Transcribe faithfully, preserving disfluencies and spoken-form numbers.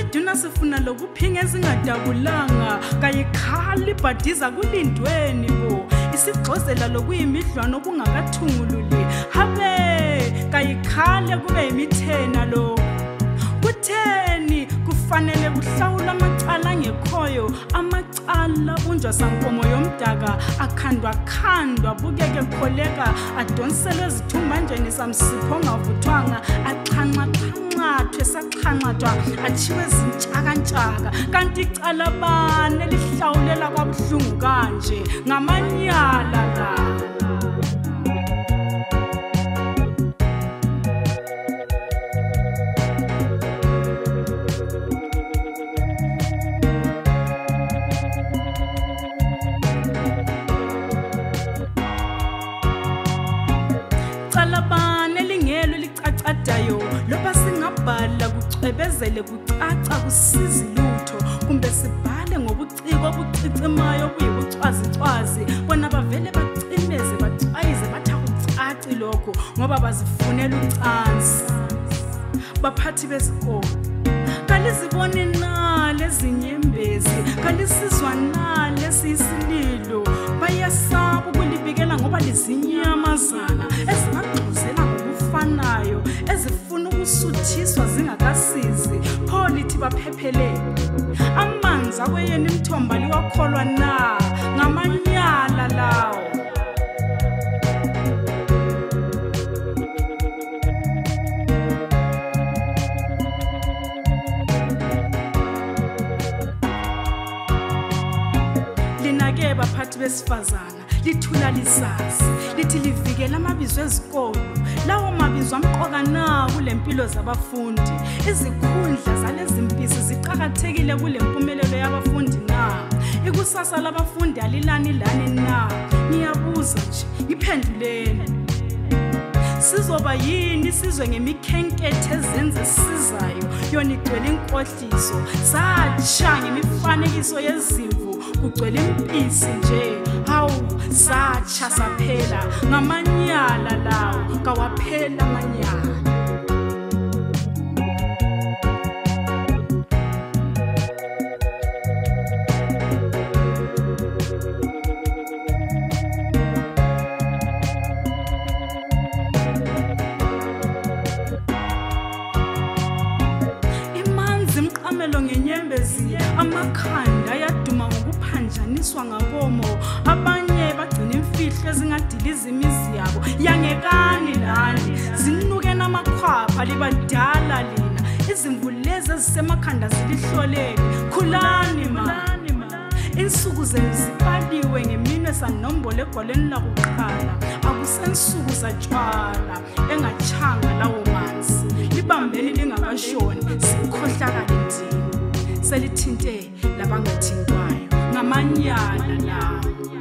siduna sifuna lokuphinga ezingadabulanga kayikhali bhadiza kulindweni bo isigxozela lokuyimidlwana okungakathungululi habe kayikhale kube imithena lo kutheni kufanele kuhlawula amacala ngekhoyo amacala bunjwa sankomo yomdaka akhandwa khandwa bukeke kholeka adonselwe izithumba njeni samsipho ngavuthwanga axhanxa xhanxathwe saxhanxathwa achiwe zintshaka ntshaka kanti icala bane lihlawulela kwabuhlungu kanje ngamanyala la loba singabhala kucwebezele kucaca kusizi lutho kumbe sibhale ngobuciko obucicemayo kuyibucwazicwazi bona bavele bacimeze bacwayize batha kucaci lokho ngoba bazifunela ucansi baphathi besikolo kalizibone na lezinyembezi kalisizwa na lesisililo bayasaba ukulibikela ngoba lizinyamazana ezingagxuzela ngokufanayo ezifuna ukusuthiswa zingakasizi pho lithi baphephele amanzi akweyeni imthomba liwakholwa na ngamanyala lawo linake baphathi besifazana lithula lisasi lithi livikela amabizo ezikolo lawo mabizo amqoka na kulempilo zabafundi izikhundla zalezimpisi ziqhakathekile kulempumelelo yabafundi na ikusasa labafundi alilani lani na niyabuza nje ngiphenduleni sizoba yini sizwe ngemikhenkethe ezenze sizayo yona igcwele inkohliso satsha ngemifanekiso yezimvu kugcwele impisi nje hawu satsha saphela ngamanyala lawo kawaphela amanyala ngenyembezi amakhanda yaduma ngokuphanjaniswa ngabomo abanye bagcina imfihlo ezingadiliza imizi yabo yangekani lani zinuke namakhwapha libadala lina izimvu lezi ezisemakhanda zilihlolele khulani mani insuku zenu zibaliwe ngeminwe sanombolo egwaleni lakuqala akusensuku zatshwala engachanga lawo manzi libambeni lingakashoni sikhohlakala endini selithinte labangathintwayo ngamanyala lawo